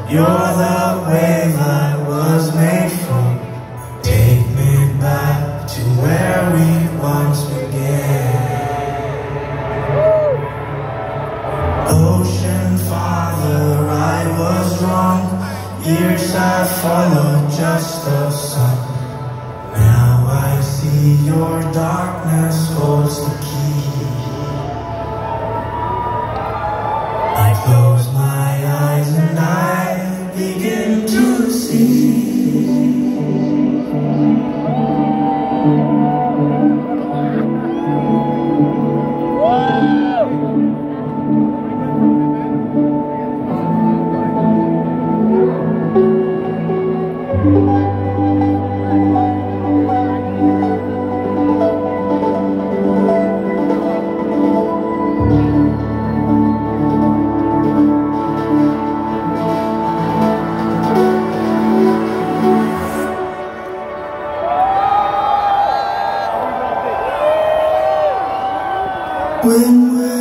You're the wave I was made for. Take me back to where we once began. Ocean father, I was wrong. Years have followed just the sun. Now I see your darkness holds the key. I close my eyes and I begin to see. When